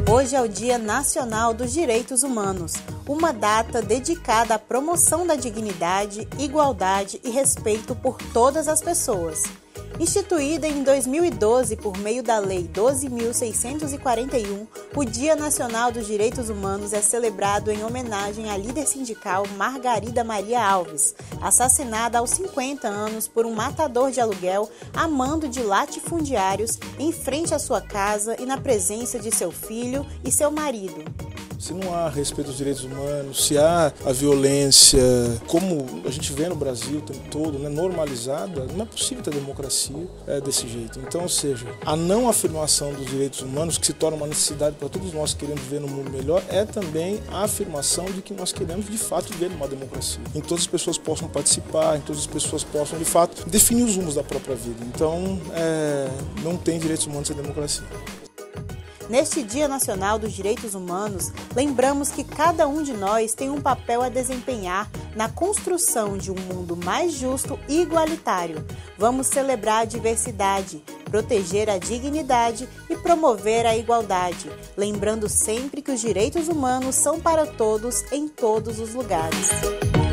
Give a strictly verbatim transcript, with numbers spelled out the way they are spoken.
Hoje é o Dia Nacional dos Direitos Humanos, uma data dedicada à promoção da dignidade, igualdade e respeito por todas as pessoas. Instituída em dois mil e doze por meio da Lei doze mil seiscentos e quarenta e um, o Dia Nacional dos Direitos Humanos é celebrado em homenagem à líder sindical Margarida Maria Alves, assassinada aos cinquenta anos por um matador de aluguel a mando de latifundiários em frente à sua casa e na presença de seu filho e seu marido. Se não há respeito aos direitos humanos, se há a violência, como a gente vê no Brasil o tempo todo, né, normalizada, não é possível ter democracia é, desse jeito. Então, ou seja, a não afirmação dos direitos humanos, que se torna uma necessidade para todos nós que queremos viver num mundo melhor, é também a afirmação de que nós queremos de fato viver numa democracia, em que todas as pessoas possam participar, em que todas as pessoas possam de fato definir os rumos da própria vida. Então, é, não tem direitos humanos sem democracia. Neste Dia Nacional dos Direitos Humanos, lembramos que cada um de nós tem um papel a desempenhar na construção de um mundo mais justo e igualitário. Vamos celebrar a diversidade, proteger a dignidade e promover a igualdade, lembrando sempre que os direitos humanos são para todos em todos os lugares.